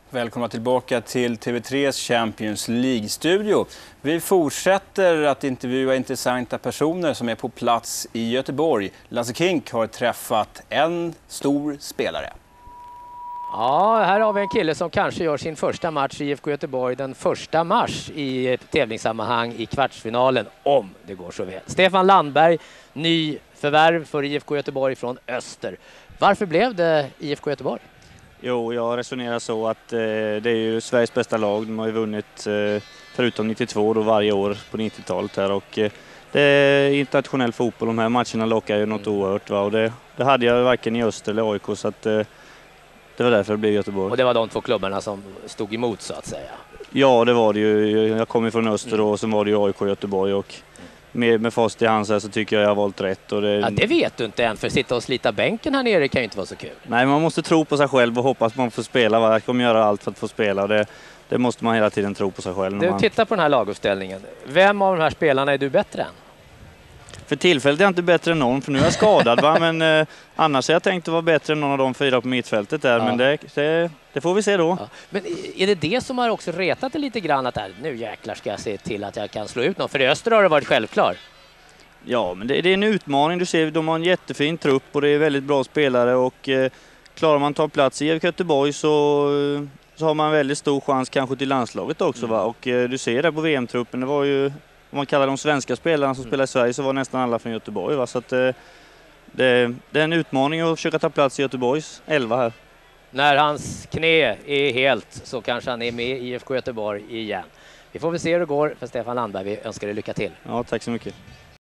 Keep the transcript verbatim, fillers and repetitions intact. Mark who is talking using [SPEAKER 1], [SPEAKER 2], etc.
[SPEAKER 1] Välkomna tillbaka till T V tre:s Champions League-studio. Vi fortsätter att intervjua intressanta personer som är på plats i Göteborg. Lasse Kink har träffat en stor spelare.
[SPEAKER 2] Ja, här har vi en kille som kanske gör sin första match i I F K Göteborg den första mars i ett tävlingssammanhang i kvartsfinalen, om det går så väl. Stefan Landberg, ny förvärv för I F K Göteborg från Öster. Varför blev det I F K Göteborg?
[SPEAKER 3] Jo, jag resonerar så att eh, det är ju Sveriges bästa lag. De har ju vunnit eh, förutom nittiotvå då varje år på nittiotalet här, och eh, det är internationell fotboll. De här matcherna lockar ju något mm. oerhört, va? Och det, det hade jag varken i Öster eller A I K, så att eh, det var därför det blev Göteborg.
[SPEAKER 2] Och det var de två klubbarna som stod emot, så att säga?
[SPEAKER 3] Ja, det var det ju. Jag kom ju från Öster mm. då, och sen var det ju A I K Göteborg, och med, med fast i hands här så tycker jag jag har valt rätt. Och det...
[SPEAKER 2] Ja, det vet du inte än, för att sitta och slita bänken här nere kan ju inte vara så kul.
[SPEAKER 3] Nej, man måste tro på sig själv och hoppas man får spela. Va? Jag kommer göra allt för att få spela, och det, det måste man hela tiden tro på sig själv.
[SPEAKER 2] Du,
[SPEAKER 3] man...
[SPEAKER 2] tittar på den här laguppställningen. Vem av de här spelarna är du bättre än?
[SPEAKER 3] För tillfället är jag inte bättre än någon, för nu är jag skadad. Va? Men eh, annars är jag tänkt att vara bättre än någon av de fyra på mittfältet där. Ja. Men det, det, det får vi se då. Ja.
[SPEAKER 2] Men är det det som har också retat det lite grann, att här, nu jäklar ska jag se till att jag kan slå ut någon? För i Öster har det varit självklar.
[SPEAKER 3] Ja, men det, det är en utmaning. Du ser, de har en jättefin trupp och det är väldigt bra spelare, och eh, klarar man att ta plats i I F K Göteborg så, så har man väldigt stor chans kanske till landslaget också. Mm. Va? Och eh, du ser det på V M-truppen, det var ju, om man kallar de svenska spelarna som mm. spelar i Sverige, så var nästan alla från Göteborg. Va? Så att, eh, det, det är en utmaning att försöka ta plats i Göteborgs elva här.
[SPEAKER 2] När hans knä är helt så kanske han är med i I F K Göteborg igen. Vi får väl se hur det går för Stefan Landberg. Vi önskar dig lycka till.
[SPEAKER 3] Ja, tack så mycket.